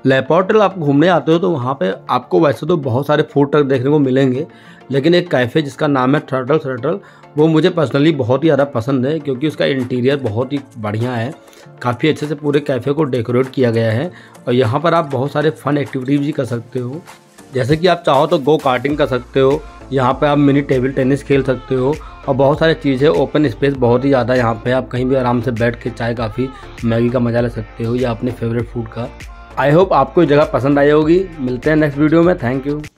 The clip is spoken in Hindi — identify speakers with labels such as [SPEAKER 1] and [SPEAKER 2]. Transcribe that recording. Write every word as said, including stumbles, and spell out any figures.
[SPEAKER 1] लेपर्ड आप घूमने आते हो तो वहाँ पे आपको वैसे तो बहुत सारे फूड ट्रक देखने को मिलेंगे, लेकिन एक कैफ़े जिसका नाम है टर्टल थ्रटल, वो मुझे पर्सनली बहुत ही ज़्यादा पसंद है क्योंकि उसका इंटीरियर बहुत ही बढ़िया है। काफ़ी अच्छे से पूरे कैफ़े को डेकोरेट किया गया है और यहाँ पर आप बहुत सारे फ़न एक्टिविटीज़ भी कर सकते हो। जैसे कि आप चाहो तो गो कार्टिंग कर सकते हो, यहाँ पे आप मिनी टेबल टेनिस खेल सकते हो और बहुत सारी चीज़ें। ओपन स्पेस बहुत ही ज़्यादा यहाँ पे, आप कहीं भी आराम से बैठ के चाय काफ़ी मैगी का मज़ा ले सकते हो या अपने फेवरेट फूड का। आई होप आपको ये जगह पसंद आई होगी। मिलते हैं नेक्स्ट वीडियो में। Thank you.